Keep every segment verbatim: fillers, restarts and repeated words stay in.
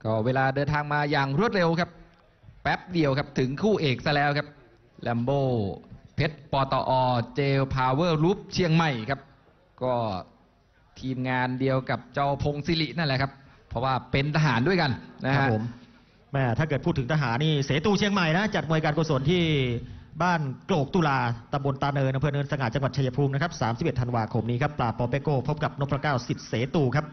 ก็เวลาเดินทางมาอย่างรวดเร็วครับแป๊บเดียวครับถึงคู่เอกซะแล้วครับแลมโบเพชรปตอเจลพาวเวอร์รูปเชียงใหม่ครับก็ทีมงานเดียวกับเจ้าพงศิรินั่นแหละครับเพราะว่าเป็นทหารด้วยกันนะฮะผมแม่ถ้าเกิดพูดถึงทหารนี่เสตูเชียงใหม่นะจัดมวยการกุศลที่บ้านโกลกตุลาตำบลตาเนินอำเภอเนินสง่าจังหวัดชัยภูมินะครับสามสิบเอ็ดธันวาคมนี้ครับปราบปอเปโก้พบกับนพเก้าสิทธิ์เสตูครับ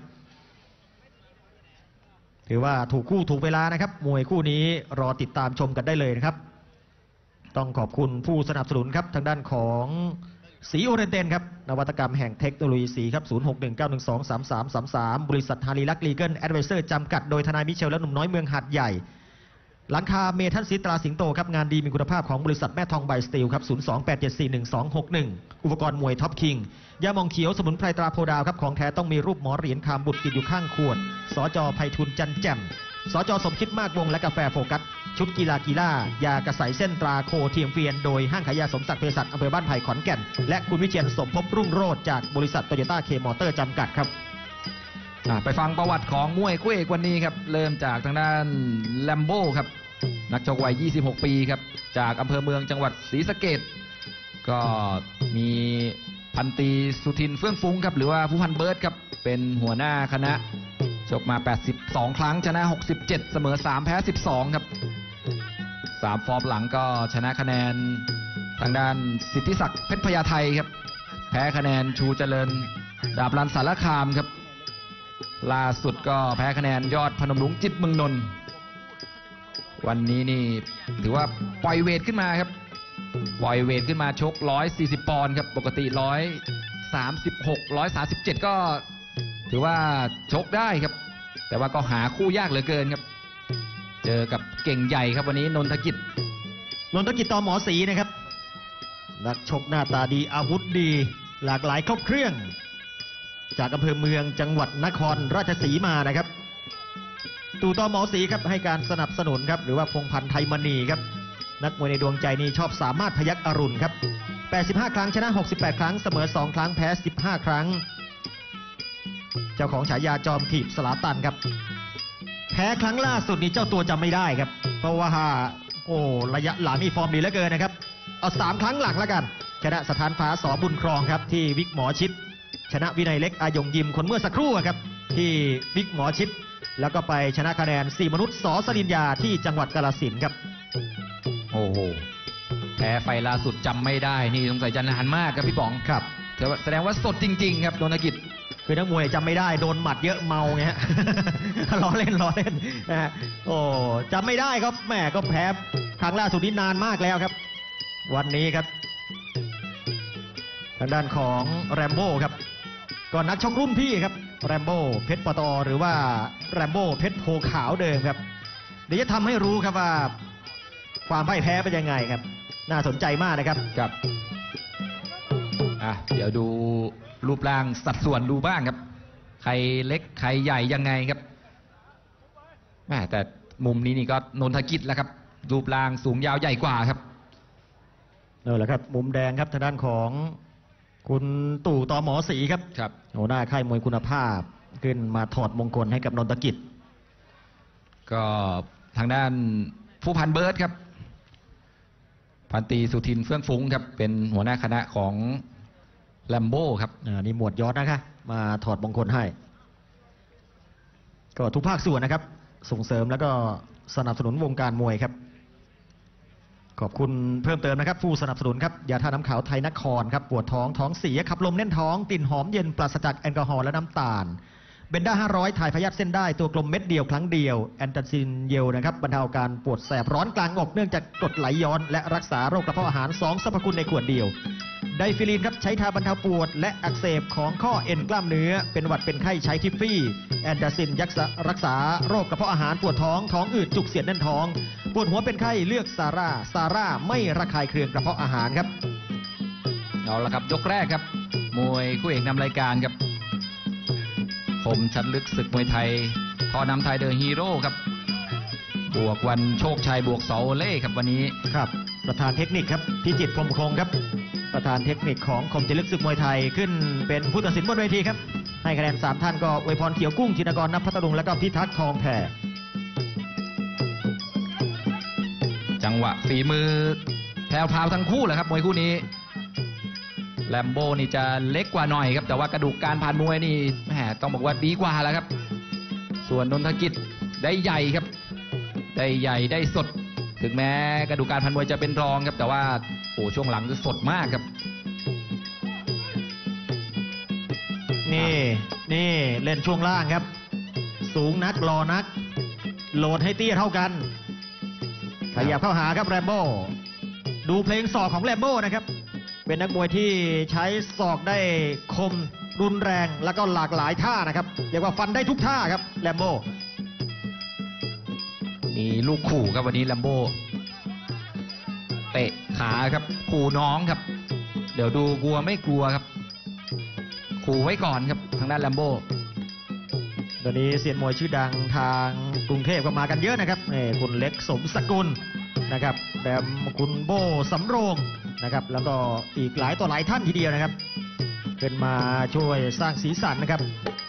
ถือว่าถูกคู่ถูกเวลานะครับมวยคู่นี้รอติดตามชมกันได้เลยนะครับต้องขอบคุณผู้สนับสนุนครับทางด้านของสีโอเรนเตนครับนวัตกรรมแห่งเทคโนโลยีสีครับศูนย์ หก หนึ่ง เก้า หนึ่ง สอง สาม สาม สาม สามบริษัทฮารีลักลีเกิลแอดไวเซอร์จำกัดโดยทนายมิเชลและหนุ่มน้อยเมืองหาดใหญ่หลังคาเมทัลซีตราสิงโตครับงานดีมีคุณภาพของบริษัทแม่ทองไบสตีลครับศูนย์ สอง แปด เจ็ด สี่ หนึ่ง สอง หก หนึ่งอุปกรณ์มวยท็อปคิงยาหม่องเขียวสมุนไพรตราโพดาวครับของแท้ต้องมีรูปหมอเหรียญคามบุตรติดอยู่ข้างขวดสจไพฑุลจันแจ่มสจสมคิดมากวงและกาแฟโฟกัสชุดกีฬากีฬายากระใสเส้นตราโคเทียมเฟียนโดยห้างขายยาสมศักดิ์เภสัชอำเภอบ้านไผ่ขอนแก่นและคุณวิเชียรสมภพรุ่งโรจน์จากบริษัทโตโยต้าเคมอเตอร์จำกัดครับไปฟังประวัติของมวยคู่เอกวันนี้ครับเริ่มจากทางด้านแลมโบ้ครับนักชกวัยยี่สิบหกปีครับจากอำเภอเมืองจังหวัดศรีสะเกษก็มีพันตรีสุทินเฟื่องฟุ้งครับหรือว่าผู้พันเบิร์ดครับเป็นหัวหน้าคณะชกมาแปดสิบสองครั้งชนะหกสิบเจ็ดเสมอสามแพ้สิบสองครับสามฟอร์มหลังก็ชนะคะแนนทางด้านสิทธิศักดิ์เพชรพญาไทครับแพ้คะแนนชูเจริญดาบรันสารคามครับล่าสุดก็แพ้คะแนนยอดพนมรุ้งจิตเมืองนนท์วันนี้นี่ถือว่าปล่อยเวทขึ้นมาครับปล่อยเวทขึ้นมาชกหนึ่งร้อยสี่สิบปอนด์ครับปกติหนึ่งร้อยสามสิบหก หนึ่งร้อยสามสิบเจ็ดก็ถือว่าชกได้ครับแต่ว่าก็หาคู่ยากเหลือเกินครับเจอกับเก่งใหญ่ครับวันนี้นนทกิจนนทกิจต่อหมอศรีนะครับนักชกหน้าตาดีอาวุธดีหลากหลายครบเครื่องจากอำเภอเมืองจังหวัดนครราชสีมานะครับตู่ต่อหมอศรีครับให้การสนับสนุนครับหรือว่าพงพันธ์ไทยมณีครับนักมวยในดวงใจนี่ชอบสามารถพยัคฆ์อรุณครับแปดสิบห้าครั้งชนะหกสิบแปดครั้งเสมอสองครั้งแพ้สิบห้าครั้งเจ้าของฉายาจอมถีบสลาตันครับแพ้ครั้งล่าสุดนี้เจ้าตัวจำไม่ได้ครับเพราะว่าโอ้ระยะหลังนี่ฟอร์มดีเหลือเกินนะครับเอาสามครั้งหลังแล้วกันชนะสถานฟ้าสอบุญครองครับที่วิกหมอชิดชนะวินัยเล็กอายงยิมคนเมื่อสักครู่ครับที่วิกหมอชิดแล้วก็ไปชนะคะแนนสี่มนุษย์สอสลินยาที่จังหวัดกาฬสินธุ์ครับโอ้โหแพ้ไฟล่าสุดจำไม่ได้นี่สงสัยจะนานมากครับพี่ป๋องครับแสดงว่าสดจริงๆครับนนทกิจคือนักมวยจำไม่ได้โดนหมัดเยอะเมาไงฮะ ล้อเล่นล้อเล่นนะฮะโอ้จำไม่ได้ครับแม่ก็แพ้ครั้งล่าสุดนี้นานมากแล้วครับวันนี้ครับทางด้านของแรมโบ้ครับก่อนนักชกรุ่นพี่ครับแรมโบ้เพชรปตอหรือว่าแรมโบ้เพชรโพขาวเดิมครับเดี๋ยวจะทำให้รู้ครับว่าความพ่ายแพ้เป็นยังไงครับน่าสนใจมากนะครับครับอ่ะเดี๋ยวดูรูปร่างสัดส่วนดูบ้างครับใครเล็กใครใหญ่ยังไงครับแม่แต่มุมนี้นี่ก็นนทกิจแล้วครับรูปร่างสูงยาวใหญ่กว่าครับนั่นแหละครับมุมแดงครับทางด้านของคุณตู่ต่อหมอศรีครับครับหัวหน้าค่ายมวยคุณภาพขึ้นมาถอดมงคลให้กับนนทกิจก็ทางด้านผู้พันเบิร์ดครับพันตรีสุทินเฟื่องฟุ้งครับเป็นหัวหน้าคณะของแลมโบ้ครับนี่หมวดยอดนะคะมาถอดมงคลให้ก็ทุกภาคส่วนนะครับส่งเสริมแล้วก็สนับสนุนวงการมวยครับขอบคุณเพิ่มเติมนะครับผู้สนับสนุนครับยาทาน้ำขาวไทยนครครับปวดท้องท้องเสียขับลมแน่นท้องกลิ่นหอมเย็นปราศจากแอลกอฮอล์และน้ำตาลเบนด้าห้าร้อยถ่ายพยาธิเส้นได้ตัวกลมเม็ดเดียวครั้งเดียวแอนตาซินเยลนะครับบรรเทาการปวดแสบร้อนกลางอกเนื่องจากกรดไหลย้อนและรักษาโรคกระเพาะอาหารสองสรรพคุณในขวดเดียวไดฟิลีนครับใช้ทาบรรเทาปวดและอักเสบของข้อเอ็นกล้ามเนื้อเป็นหวัดเป็นไข้ใช้ทิฟฟี่แอนตาซินยักษ์รักษาโรคกระเพาะอาหารปวดท้องท้องอืดจุกเสียดแน่นท้องปวดหัวเป็นไข้เลือกซาร่าซาร่าไม่ระคายเคืองกระเพาะอาหารครับเอาละครับยกแรกครับมวยคู่เอกนำรายการครับคมชัดลึกศึกมวยไทยพอนำไทยเดอะฮีโร่ครับบวกวันโชคชัยบวกเสาเล่ครับวันนี้ครับประธานเทคนิคครับพิจิตรพรหมคงครับประธานเทคนิคของคมชัดลึกศึกมวยไทยขึ้นเป็นผู้ตัดสินบนเวทีครับให้คะแนนสามท่านก็อวยพรเขียวกุ้งชินกรณัฐพัทลุงและก็พิทักษ์ทองแผ่จังหวะฝีมือแพรวๆทั้งคู่แหละครับมวยคู่นี้แลมโบ้นี่จะเล็กกว่าหน่อยครับแต่ว่ากระดูกการผ่านมวยนี่แหมต้องบอกว่าดีกว่าแล้วครับส่วนนนทกิจได้ใหญ่ครับได้ใหญ่ได้สดถึงแม้กระดูกการผ่านมวยจะเป็นรองครับแต่ว่าโอ้ช่วงหลังจะสดมากครับนี่นี่เล่นช่วงล่างครับสูงนักรอนักโหลดให้เตี้ยเท่ากันขยับเข้าหาครับแรมโบ้ดูเพลงศอกของแรมโบ้นะครับเป็นนักมวยที่ใช้ศอกได้คมรุนแรงแล้วก็หลากหลายท่านะครับเรียกว่าฟันได้ทุกท่าครับแรมโบ้มีลูกขู่ครับวันนี้แรมโบ้เตะขาครับขู่น้องครับเดี๋ยวดูกลัวไม่กลัวครับขู่ไว้ก่อนครับทางด้านแรมโบ้ตอนนี้เซียนมวยชื่อดังทางกรุงเทพก็มากันเยอะนะครับนี่คุณเล็กสมสกุลนะครับแบมคุณโบสำโรงนะครับแล้วก็อีกหลายต่อหลายท่านทีเดียวนะครับเป็นมาช่วยสร้างสีสันนะครับ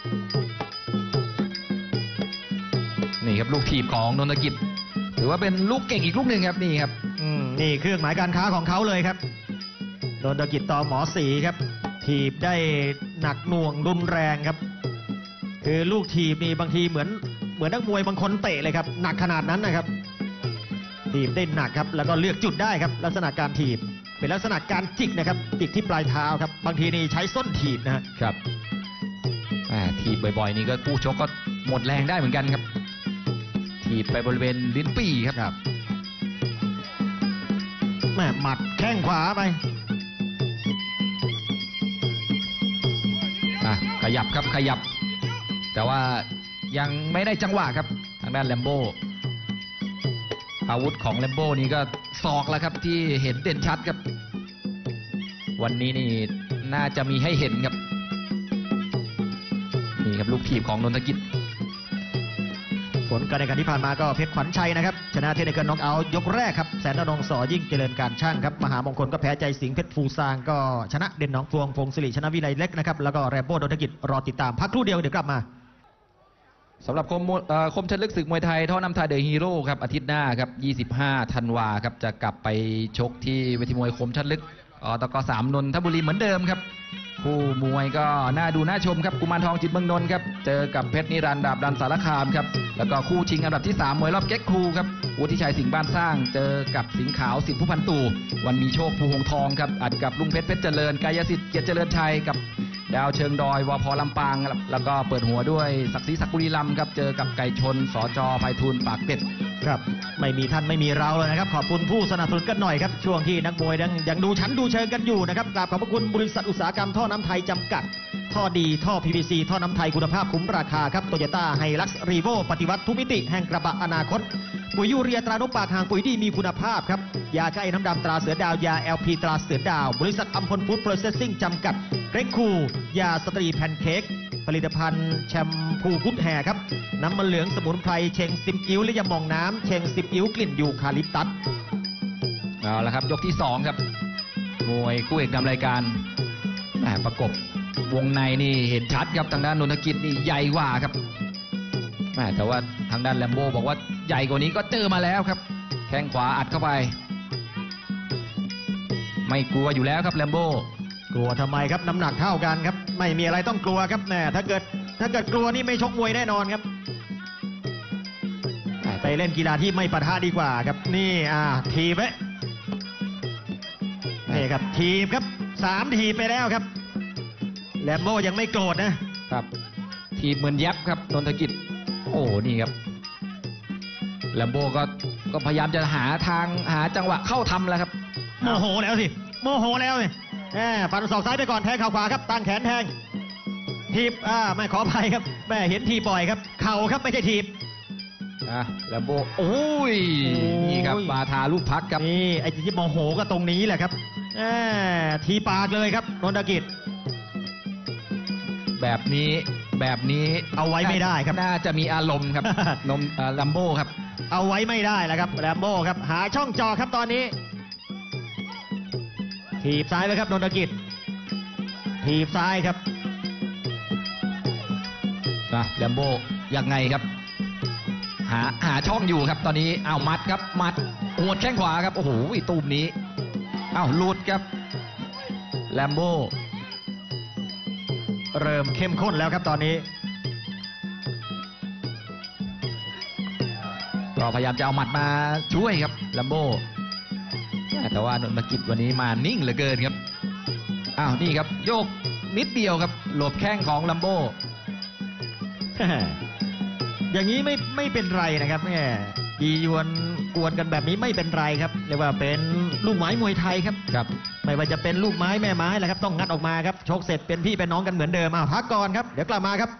นี่ครับลูกถีบของนนทกิจถือว่าเป็นลูกเก่งอีกลูกหนึ่งครับนี่ครับอืมนี่เครื่องหมายการค้าของเขาเลยครับนนทกิจต่อหมอสีครับถีบได้หนักหน่วงรุนแรงครับคือลูกถีบนี่บางทีเหมือนเหมือนนักมวยบางคนเตะเลยครับหนักขนาดนั้นนะครับถีบได้หนักครับแล้วก็เลือกจุดได้ครับลักษณะการถีบเป็นลักษณะการจิกนะครับจิกที่ปลายเท้าครับบางทีนี่ใช้ส้นถีบนะครับถีบบ่อยๆนี่ก็คู่ชกก็หมดแรงได้เหมือนกันครับถีบไปบริเวณลิ้นปี่ครับครับแม่หมัดแข้งขวาไปขยับครับขยับแต่ว่ายังไม่ได้จังหวะครับทางด้านแลมโบ้อาวุธของแลมโบ้นี่ก็ศอกแล้วครับที่เห็นเด่นชัดครับวันนี้นี่น่าจะมีให้เห็นครับนี่ครับลูกถีบของนนทกิจผลการแข่งขันที่ผ่านมาก็เพชรขวัญชัยนะครับชนะเทคนิคน็อกเอาท์ยกแรกครับแสนนงสอยิ่งเจริญการช่างครับมหามงคลก็แพ้ใจสิงห์เพชรฟูซางก็ชนะเด่นหนองพวงพงศิริชนะวิไลเล็กนะครับแล้วก็แรมโบ้นนทกิจรอติดตามพักครู่เดียวเดี๋ยวกลับมาสำหรับคมคมชัดลึกศึกมวยไทยท่อนำไทยเดอะฮีโร่ครับอาทิตย์หน้าครับยี่สิบห้าธันวาครับจะกลับไปชกที่เวทีมวยคมชัดลึกอตกสามนนทบุรีเหมือนเดิมครับคู่มวยก็น่าดูน่าชมครับกุมารทองจิตเมืองนนท์ครับเจอกับเพชรนิรันดร์ดาบดันสารคามครับแล้วก็คู่ชิงอันดับที่สามมวยรอบเก๊กคูครับวุฒิชัยสิงห์บ้านสร้างเจอกับสิงห์ขาวสิทธิผู้พันตู่วันมีโชคภูหงทองครับอัดกับลุงเพชรเพชรเจริญกายสิทธิ์เกียรติเจริญชัยกับดาวเชิงดอยวพลำปางแล้วก็เปิดหัวด้วยศักดิ์ศรีศักดิ์บุรีรัมย์ครับเจอกับไก่ชนสจไพฑูรย์ปากเป็ดครับไม่มีท่านไม่มีเราเลยนะครับขอบคุณผู้สนับสนุนกันหน่อยครับช่วงที่นักมวยยังยังดูชั้นดูเชิงกันอยู่นะครับกราบขอบพระคุณบริษัทอุตสาหกรรมท่อน้ำไทยจำกัดท่อดีท่อ พี วี ซี ท่อน้ำไทยคุณภาพคุ้มราคาครับโตโยต้าไฮลักซ์รีโวปฏิวัติทุกมิติแห่งกระบะอนาคตปุ๋ยยูเรียตรานกปากหางปุ๋ยดีมีคุณภาพครับยาแก้ไอน้ำดำตราเสือดาวยา แอล พี ตราเสือดาวบริษัทอัมพลฟู้ดโปรเซสซิ่งจำกัดเร็กคูยาสตรีแพนเค้กผลิตภัณฑ์แชมพูพุทธแห่ครับน้ำมันเหลืองสมุนไพรเชงสิบอิ้วและยาหม่องน้ำเชงสิบอิ้วกลิ่นยูคาลิปตัสเอาละครับยกที่สองครับมวยคู่เอกนำรายการแหมประกบวงในนี่เห็นชัดครับทางด้านนนทกิจนี่ใหญ่กว่าครับแหมแต่ว่าทางด้านแลมโบ้บอกว่าใหญ่กว่านี้ก็เจอมาแล้วครับแข้งขวาอัดเข้าไปไม่กลัวอยู่แล้วครับแลมโบ้กลัวทำไมครับน้ำหนักเท่ากันครับไม่มีอะไรต้องกลัวครับแน่ถ้าเกิดถ้าเกิดกลัวนี่ไม่ชกมวยแน่นอนครับไปเล่นกีฬาที่ไม่ปะทะดีกว่าครับนี่อ่าทีบไว้นี่ครับทีบครับสามทีบไปแล้วครับแลมโบ้ยังไม่โกรธนะครับทีบเหมือนยับครับนนทกิจโอ้นี่ครับแลมโบ้ก็ก็พยายามจะหาทางหาจังหวะเข้าทำแล้วครับโมโหแล้วสิโมโหแล้วสิแหมฟันศอกซ้ายไปก่อนแทงเข่าขวาครับตั้งแขนแทงทีบอ่าไม่ขออภัยครับแม่เห็นทีปล่อยครับเข่าครับไม่ใช่ทีบอ่ะแลมโบ้โอ้ยนี่ครับบาทาลูกพักครับนี่ไอ้ที่โมโหก็ตรงนี้แหละครับแหมทีปากเลยครับนนทกิจแบบนี้แบบนี้เอาไว้ไม่ได้ครับน่าจะมีอารมณ์ครับนมแลมโบ้ครับเอาไว้ไม่ได้แล้วครับแลมโบ้ครับหาช่องจอครับตอนนี้ถีบซ้ายเลยครับนนทกิจถีบซ้ายครับนะแลมโบ้ยังไงครับหาหาช่องอยู่ครับตอนนี้เอามัดครับมัดหัวดแข้งขวาครับโอ้โหตูมนี้เอาหลุดครับแลมโบ้เริ่มเข้มข้นแล้วครับตอนนี้ก็พยายามจะเอาหมัดมาช่วยครับแลมโบ้แต่ว่านนทกิจวันนี้มานิ่งเหลือเกินครับอ้าวนี่ครับโยกนิดเดียวครับหลบแข้งของแลมโบ้อย่างนี้ไม่ไม่เป็นไรนะครับแม่ยียวนกวนกันแบบนี้ไม่เป็นไรครับเรียกว่าเป็นลูกไม้มวยไทยครับครับไม่ว่าจะเป็นลูกไม้แม่ไม้แหละครับต้องงัดออกมาครับชกเสร็จเป็นพี่เป็นน้องกันเหมือนเดิมอ่ะพักก่อนครับเดี๋ยวกลับมาครับ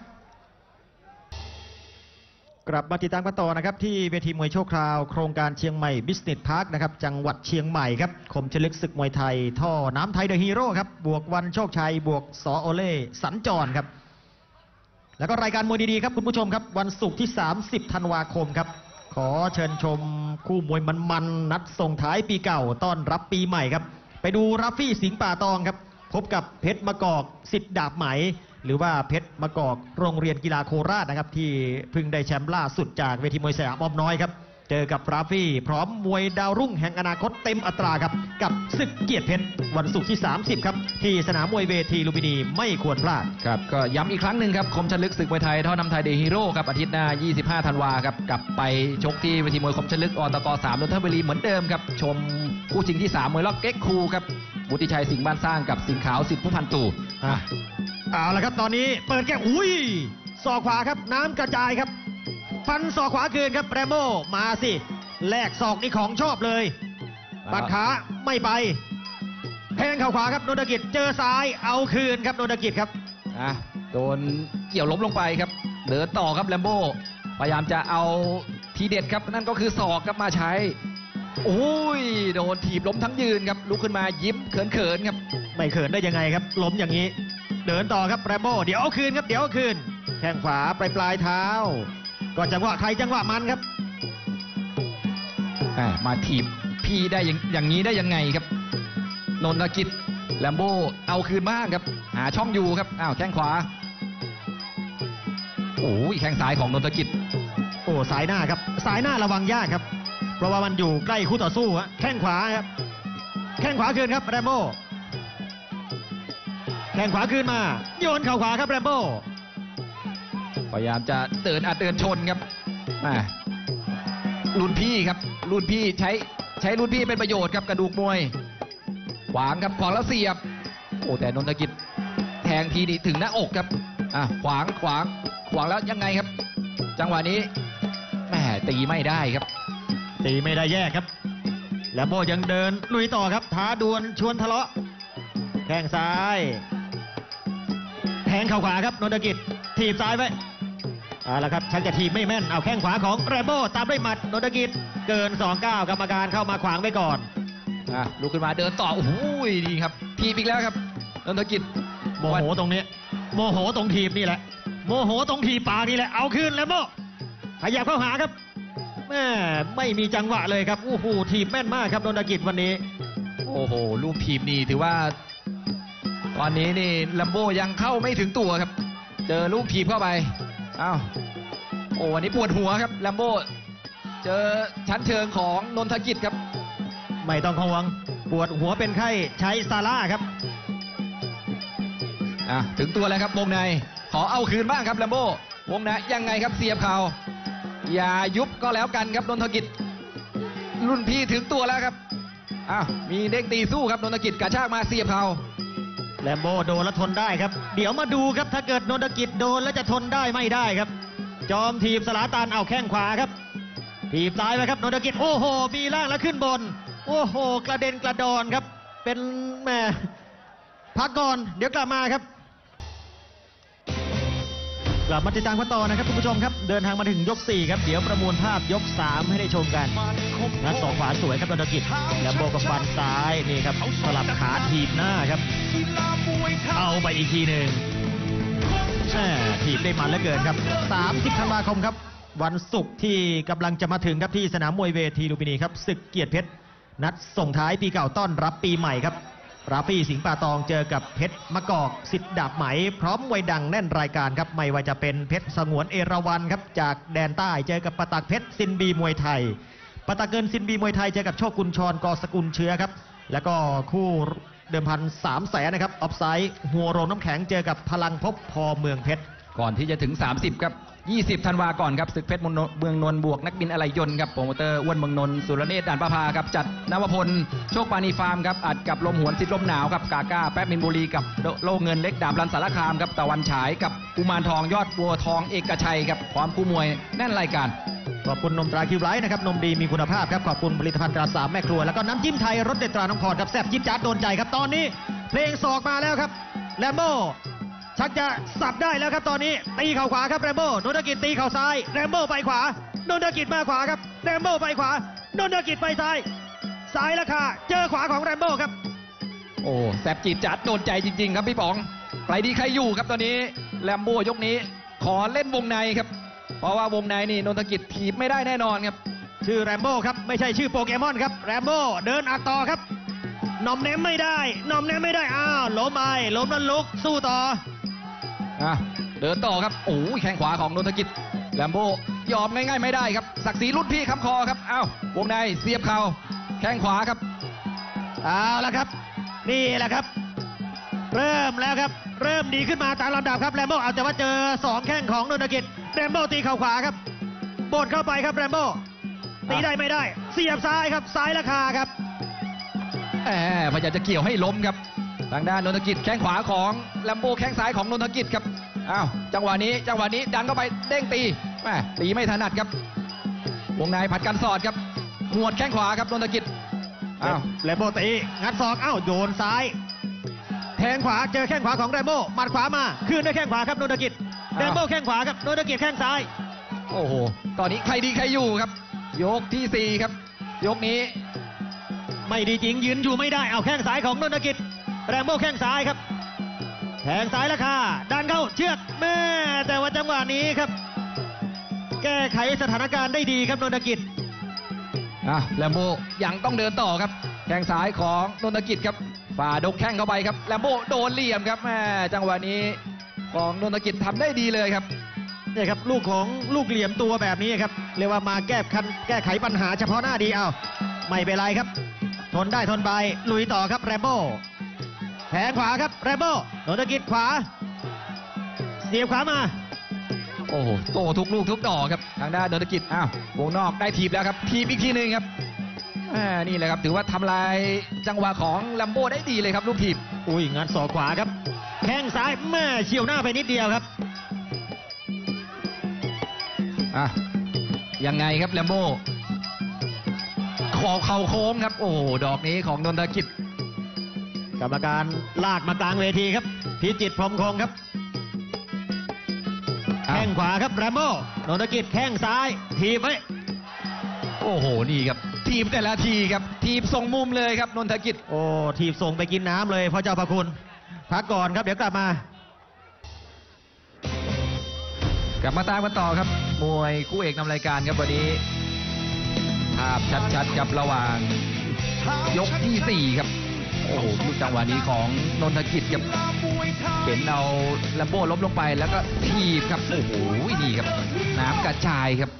กลับมาติดตามกันต่อนะครับที่เวทีมวยชั่วคราวโครงการเชียงใหม่บิสเนสพาร์คนะครับจังหวัดเชียงใหม่ครับคมชลึกศึกมวยไทยท่อน้ำไทยเดอะฮีโร่ครับบวกวันโชคชัยบวกสอโอเล่สัญจรครับแล้วก็รายการมวยดีๆครับคุณผู้ชมครับวันศุกร์ที่สามสิบธันวาคมครับขอเชิญชมคู่มวยมันๆนัดส่งท้ายปีเก่าต้อนรับปีใหม่ครับไปดูราฟฟี่สิงห์ป่าตองครับพบกับเพชรมะกอกสิทธิ์ดาบไหมหรือว่าเพชรมะกอกโรงเรียนกีฬาโคราชนะครับที่เพิ่งได้แชมป์ล่าสุดจากเวทีมวยสยามอ้อมน้อยครับเจอกับราฟฟี่พร้อมมวยดาวรุ่งแห่งอนาคตเต็มอัตราครับกับศึกเกียรติเพชรวันศุกร์ที่สามสิบครับที่สนามมวยเวทีลุมพินีไม่ควรพลาดครับก็ย้ำอีกครั้งหนึ่งครับคมชลึกศึกมวยไทยท่อน้ำไทยเดอะฮีโร่ครับอาทิตย์หน้ายี่สิบห้าธันวาครับกลับไปชกที่เวทีมวยคมชลึกอตกสามนนทบุรีเหมือนเดิมครับชมคู่ชิงที่สามมวยรอบเก๊กคูครับวุฒิชัยสิงห์บ้านสร้างกับสิงห์ขาวสิทธิผู้พันตู่อ่ะเอาละครับตอนนี้เปิดแก้วอุ้ยศอกขวาครับน้ำกระจายครับฟันศอกขวาคืนครับแรมโบ้มาสิแลกศอกนี่ของชอบเลยปัดขาไม่ไปแทงเข่าขวาครับนนทกิจเจอซ้ายเอาคืนครับนนทกิจครับอ่ะโดนเกี่ยวล้มลงไปครับเดินต่อครับแรมโบ้พยายามจะเอาทีเด็ดครับนั่นก็คือศอกครับมาใช้โอ้ยโดนถีบล้มทั้งยืนครับลุกขึ้นมายิ้มเขินๆครับไม่เขินได้ยังไงครับล้มอย่างนี้เดินต่อครับแรมโบ้เดี๋ยวเอาคืนครับเดี๋ยวเอาคืนแข้งขวาปลายปลายเท้าก็จังหวะใครจังหวะมันครับมาถีบพี่ได้อย่างนี้ได้ยังไงครับนนทกิจแลมโบ้เอาคืนบ้างครับหาช่องอยู่ครับอ้าวแข้งขวาโอ้ยแข้งซ้ายของนนทกิจโอ้สายหน้าครับสายหน้าระวังยากครับเพราะว่ามันอยู่ใกล้คู่ต่อสู้ฮะแข้งขวาครับแข้งขวาคืนครับแรมโบ้แข้งขวาคืนมาโยนเข่าขวาครับแรมโบ้พยายามจะเดินอาจเดินชนครับรุ่นพี่ครับรุ่นพี่ใช้ใช้รุ่นพี่เป็นประโยชน์ครับกระดูกมวยขวางครับขวางแล้วเสียบโอ้แต่นนทกิจแทงทีนี้ถึงหน้าอกครับอ่ะขวางขวางขวางแล้วยังไงครับจังหวะนี้แหมตีไม่ได้ครับตีไม่ได้แยกครับแลมโบ้ยังเดินลุยต่อครับท้าดวลชวนทะเลาะแข้งซ้ายแทงเข่าขวาครับนนทกิจถีบซ้ายไว้เอาละครับชักจะทีบไม่แม่นเอาแข้งขวาของแรมโบ้ตามด้วยหมัดนนทกิจเกินสองเก้ากรรมการเข้ามาขวางไว้ก่อนอ่ะลุกขึ้นมาเดินต่อโอ้โหดีครับทีบอีกแล้วครับนนทกิจโมโหตรงนี้โมโหตรงทีบนี่แหละโมโหตรงทีบปากนี่แหละเอาคืนแรมโบ้ขยับเข้าหาครับแม่ไม่มีจังหวะเลยครับโอ้โหทีบแม่นมากครับนนทกิจวันนี้โอ้โหลูกทีบนี่ถือว่าตอนนี้นี่แลมโบ้ยังเข้าไม่ถึงตัวครับเจอลูกทีบเข้าไปอ้าวโอ้วันนี้ปวดหัวครับแลมโบ้เจอชั้นเชิงของนนทกิจครับไม่ต้องห่วงปวดหัวเป็นไข้ใช้ซาร่าครับอ่ะถึงตัวแล้วครับวงในขอเอาคืนบ้างครับแลมโบ้วงในยังไงครับเสียบเข่าอย่ายุบก็แล้วกันครับนนทกิจรุ่นพี่ถึงตัวแล้วครับอ้าวมีเด้งตีสู้ครับนนทกิจกระชากมาเสียบเข่าแลมโบ้โดนแล้วทนได้ครับเดี๋ยวมาดูครับถ้าเกิดนนทกิจโดนแล้วจะทนได้ไม่ได้ครับจอมทีบสลาตันเอาแข้งขวาครับทีบซ้ายไปครับนนทกิจโอ้โหมีล่างแล้วขึ้นบนโอ้โหกระเด็นกระดอนครับเป็นแม่พักก่อนเดี๋ยวกลับมาครับกลับมาติดตามกันต่อนะครับคุณผู้ชมครับเดินทางมาถึงยกสี่ครับเดี๋ยวประมวลภาพยกสามให้ได้ชมกันนัดศอกขวาสวยครับนนทกิจแลมโบ้กับฟันซ้ายนี่ครับสลับขาทีบหน้าครับเอาไปอีกทีหนึ่งทีบได้มันเหลือเกินครับสามสิบธันวาคมครับวันศุกร์ที่กำลังจะมาถึงครับที่สนามมวยเวทีลุมพินีครับศึกเกียรติเพชรนัดส่งท้ายปีเก่าต้อนรับปีใหม่ครับราฟี่สิงห์ป่าตองเจอกับเพชรมะกอกสิทธิ์ดาบไหมพร้อมมวยดังแน่นรายการครับไม่ว่าจะเป็นเพชรสงวนเอราวัณครับจากแดนใต้เจอกับปะตักเพชรซินบีมวยไทยปะตักเงินซินบีมวยไทยเจอกับโชคกุลชรกอสกุลเชื้อครับแล้วก็คู่เดิมพันสามแสนนะครับออฟไซด์หัวโรงน้ำแข็งเจอกับพลังพบพอเมืองเพชรก่อนที่จะถึงสามสิบครับยี่สิบธันวาก่อนครับศึกเพชรเมืองนนท์บวกนักบินอะไรยนต์ครับโปรโมเตอร์อ้วนเมืองนนท์สุรเนศด่านประภาครับจัดนวพลโชคปานีฟาร์มครับอัดกับลมหวนสิทธิ์ลมหนาวครับกาก้าแป๊บมินบุรีกับโลเงินเล็กดาบรันสารคามครับตะวันฉายกับกุมารทองยอดบัวทองเอกชัยครับพร้อมคู่มวยแน่นรายการขอบคุณนมตราคิวไลท์นะครับนมดีมีคุณภาพครับขอบคุณผลิตภัณฑ์ตราสามแม่ครัวแล้วก็น้ำจิ้มไทยรสเด็ดตราน้ำพรครับแซ่บจิ๊บจ๊าดโดนใจครับตอนนี้เพลงศอกมาแล้วครับแลมโบ้ชักจะสับได้แล้วครับตอนนี้ตีเข่าขวาครับแรมโบ้นนทกิจตีเข่าซ้ายแรมโบ้ไปขวานนทกิจมาขวาครับแรมโบ้ไปขวานนทกิจไปซ้ายซ้ายราคาเจอขวาของแรมโบ้ครับโอ้แสบจีดจัดโดนใจจริงๆครับพี่ป๋องใครดีใครอยู่ครับตอนนี้แรมโบ้ยกนี้ขอเล่นวงในครับเพราะว่าวงในนี่นนทกิจถีบไม่ได้แน่นอนครับชื่อแรมโบ้ครับไม่ใช่ชื่อโปเกมอนครับแรมโบ้เดินอัดต่อครับนอมแนมไม่ได้นอมแนมไม่ได้อ้าวล้มไปล้มนั้นลุกสู้ต่ออ่ะเดินต่อครับโอ้ยแข้งขวาของนนทกิจแรมโบ้ยอมง่ายๆไม่ได้ครับศักดิ์ศรีรุ่นพี่ค้ำคอครับอ้าววงในเสียบเข่าแข้งขวาครับเอาละครับนี่แหละครับเริ่มแล้วครับเริ่มดีขึ้นมาตามลำดับครับแรมโบ้เอาแต่ว่าเจอสองแข้งของนนทกิจแรมโบ้ตีเข่าขวาครับบดเข้าไปครับแรมโบ้ตีได้ไม่ได้เสียบซ้ายครับซ้ายราคาครับแหมพยายามจะเกี่ยวให้ล้มครับทางด้านนนทกิจแข้งขวาของแรมโบ้แข้งซ้ายของนนทกิจครับอ้าวจังหวะนี้จังหวะนี้ดันเข้าไปเด้งตีแหมตีไม่ถนัดครับวงในผัดกันสอดครับหวดแข้งขวาครับนนทกิจอ้าวแรมโบ้ตีงัดศอกอ้าวโยนซ้ายแทงขวาเจอแข้งขวาของแรมโบ้หมัดขวามาคืนด้วยแข้งขวาครับนนทกิจแรมโบ้แข้งขวาครับนนทกิจแข้งซ้ายโอ้โหตอนนี้ใครดีใครอยู่ครับยกที่สี่ครับยกนี้ไม่ดีจริงยืนอยู่ไม่ได้เอาแข้งซ้ายของนนทกิจแรมโบ้แข้งซ้ายครับแทงซ้ายราคาดันเข้าเชือกแม่แต่ว่าจังหวะนี้ครับแก้ไขสถานการณ์ได้ดีครับนนทกิจอ่ะแรมโบ้ยังต้องเดินต่อครับแข้งซ้ายของนนทกิจครับฝ่าดกแข้งเข้าไปครับแรมโบ้โดนเหลี่ยมครับแม่จังหวะนี้ของนนทกิจทำได้ดีเลยครับนี่ครับลูกของลูกเหลี่ยมตัวแบบนี้ครับเรียกว่ามาแก้คันแก้ไขปัญหาเฉพาะหน้าดีเอาไม่เป็นไรครับทนได้ทนไปลุยต่อครับแรมโบ้แทงขวาครับแรมโบ้นนทกิจขวาเสียบขวามาโอ้โหโตทุกลูกทุกดอกครับทางด้านนนทกิจอ้าววงนอกได้ทีบแล้วครับทีบอีกทีหนึ่งครับนี่แหละครับถือว่าทำลายจังหวะของแรมโบ้ได้ดีเลยครับลูกทีบอุ้ยงัดศอกขวาครับแข้งซ้ายแม่เฉียวหน้าไปนิดเดียวครับอ่ะยังไงครับแรมโบ้ขอเข่าโค้งครับโอ้ดอกนี้ของนนทกิจกรรมการลากมากลางเวทีครับพิจิตรพรหมคงครับแข้งขวาครับแรมโบ้นนทกิจแข้งซ้ายทีบไว้โอ้โหนี่ครับทีบแต่ละทีครับทีบส่งมุมเลยครับนนทกิจโอ้ทีบส่งไปกินน้ำเลยพ่อเจ้าพระคุณพักก่อนครับเดี๋ยวกลับมากลับมาตามกันต่อครับมวยคู่เอกนำรายการครับวันนี้ภาพชัดๆกับระหว่างยกที่สี่ครับโอ้โหลูกจังหวะนี้ของนนทกิจครับเห็นเอาแลมโบ้ล้มลงไปแล้วก็ทีบครับโอ้โหนี่ครับน้ำกระจายครับ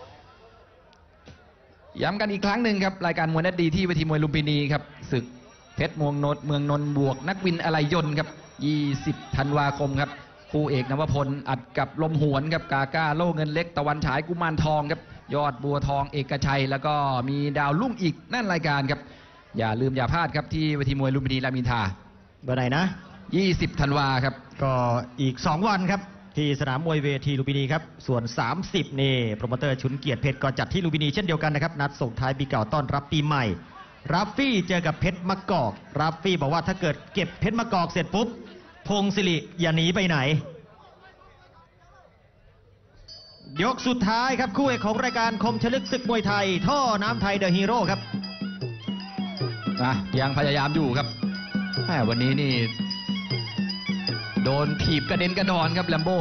ย้ำกันอีกครั้งหนึ่งครับรายการมวยนัดดีที่เวทีมวยลุมพินีครับศึกเพชรเมืองนนท์เมืองนนท์บวกนักวินอะไรยนต์ครับยี่สิบธันวาคมครับคู่เอกนวพลอัดกับลมหวนครับกาก้าโล่เงินเล็กตะวันฉายกุมารทองครับยอดบัวทองเอกชัยแล้วก็มีดาวลุ่งอีกนั่นรายการครับอย่าลืมอย่าพลาดครับที่เวทีมวยลุมพินีรามอินทราเบอร์ไหนนะยี่สิบธันวาครับก็อีกสองวันครับที่สนามมวยเวทีลุมพินีครับส่วนสามสิบนี่โปรโมเตอร์ชุนเกียรติเพชรก็จัดที่ลุมพินีเช่นเดียวกันนะครับนัดส่งท้ายปีเก่าต้อนรับปีใหม่ราฟฟี่เจอกับเพชรมะกอกราฟฟี่บอกว่าถ้าเกิดเก็บเพชรมะกอกเสร็จปุ๊บพงศิริอย่าหนีไปไหนยกสุดท้ายครับคู่เอกของรายการคมชลึกศึกมวยไทยท่อน้ำไทยเดอะฮีโร่ครับอ่ะยังพยายามอยู่ครับวันนี้นี่โดนถีบกระเด็นกระดอนครับแลมโบ้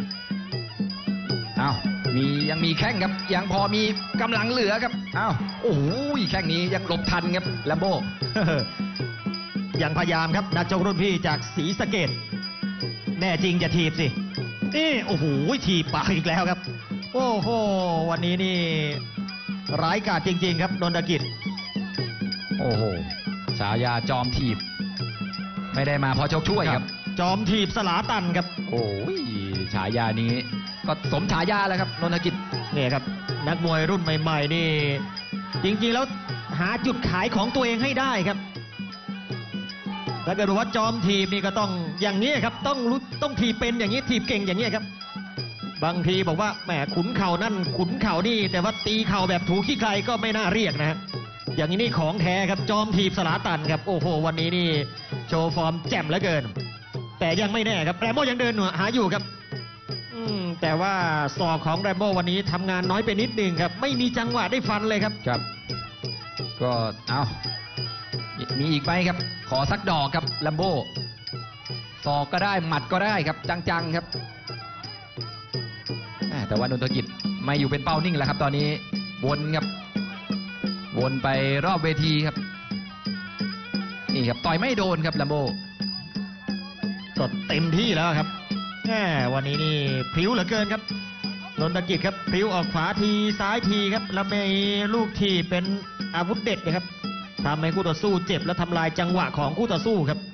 อ้าวมียังมีแข้งครับยังพอมีกำลังเหลือครับอ้าวโอ้โหแข้งนี้ยังหลบทันครับแลมโบ้ยังพยายามครับนักชกรุ่นพี่จากศรีสะเกษแน่จริงจะถีบสินี่โอ้โหถีบปากอีกแล้วครับโอ้โหวันนี้นี่ร้ายกาจจริงๆครับนนทกิจโอ้โหฉายาจอมถีบไม่ได้มาเพราะโชคช่วยครับจอมถีบสลาตันครับโอ้ยฉายานี้ก็สมฉายาแล้วครับนนทกิจเนี่ยครับนักมวยรุ่นใหม่ๆนี่จริงๆแล้วหาจุดขายของตัวเองให้ได้ครับถ้าเกิดว่าจอมถีบนี่ก็ต้องอย่างนี้ครับต้องรู้ต้องถีบเป็นอย่างนี้ถีบเก่งอย่างนี้ครับบางทีบอกว่าแหมขุนเข่านั่นขุนเข่านี่แต่ว่าตีเข่าแบบถูขี้ใครก็ไม่น่าเรียกนะฮะอย่างนี้นี่ของแท้ครับจอมถีบสลาตันครับโอ้โหวันนี้นี่โชว์ฟอร์มแจ่มเหลือเกินแต่ยังไม่แน่ครับแรมโบ้ยังเดินหาอยู่ครับอืมแต่ว่าศอกของแรมโบ้วันนี้ทำงานน้อยไปนิดนึงครับไม่มีจังหวะได้ฟันเลยครับครับก็เอามีอีกไหมครับขอสักดอกครับแรมโบ้ศอกก็ได้หมัดก็ได้ครับจังๆครับแต่ว่านนทกิจไม่อยู่เป็นเป้านิ่งแล้วครับตอนนี้วนครับวนไปรอบเวทีครับนี่ครับต่อยไม่โดนครับแรมโบ้ก็เต็มที่แล้วครับแหมวันนี้นี่พลิ้วเหลือเกินครับนนทกิจครับพลิ้วออกขวาทีซ้ายทีครับแล้วมีลูกทีเป็นอาวุธเด็ดนะครับทำให้คู่ต่อสู้เจ็บและทำลายจังหวะของคู่ต่อสู้ครับ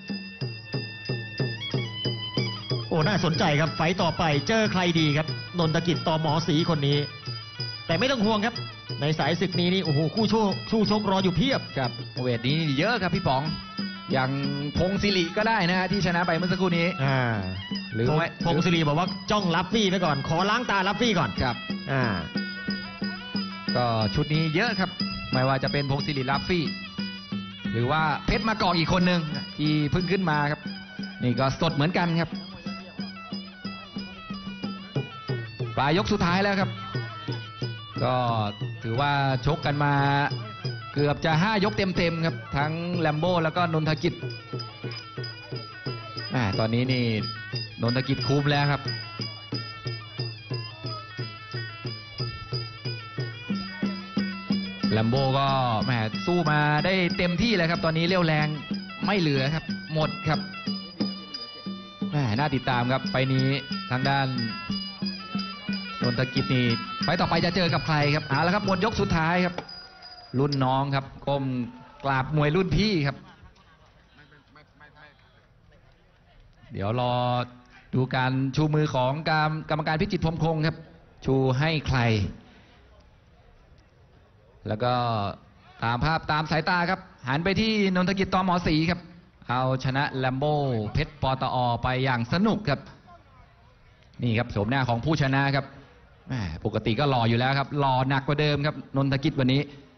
โอ้น่าสนใจครับไฟต่อไปเจอใครดีครับนนทกิจต่อหมอศรีคนนี้แต่ไม่ต้องห่วงครับในสายศึกนี้นี่โอ้โหคู่โชคชูชกรออยู่เพียบครับเวทนี้เยอะครับพี่ป๋องอย่างพงศิริก็ได้นะฮะที่ชนะไปเมื่อสักครู่นี้อ่าหรือไม่พงศิริบอกว่าจ้องรับฟี่ไว้ก่อนขอล้างตารับฟี่ก่อนครับอ่าก็ชุดนี้เยอะครับไม่ว่าจะเป็นพงศิริรับฟี่หรือว่าเพชรมากองอีกคนหนึ่งที่เพิ่งขึ้นมาครับนี่ก็สดเหมือนกันครับปลายยกสุดท้ายแล้วครับก็ถือว่าชกกันมาเกือบจะห้ายกเต็มๆครับทั้งแลมโบ้แล้วก็นนทกิจตอนนี้นี่นนทกิจคุมแล้วครับแลมโบ้ก็แหมสู้มาได้เต็มที่เลยครับตอนนี้เรี่ยวแรงไม่เหลือครับหมดครับแหมน่าติดตามครับไปนี้ทางด้านนนทกิจนี่ไปต่อไปจะเจอกับใครครับเอาละครับหมดยกสุดท้ายครับรุ่นน้องครับก้มกราบมวยรุ่นพี่ครับเดี๋ยวรอดูการชูมือของกรรมการพิจิตรพรหมคงครับชูให้ใครแล้วก็ตามภาพตามสายตาครับหันไปที่นนทกิจตอหมอศรีครับเอาชนะแลมโบ้เพชรปตอไปอย่างสนุกครับนี่ครับโฉมหน้าของผู้ชนะครับปกติก็หล่ออยู่แล้วครับหล่อหนักกว่าเดิมครับนนทกิจวันนี้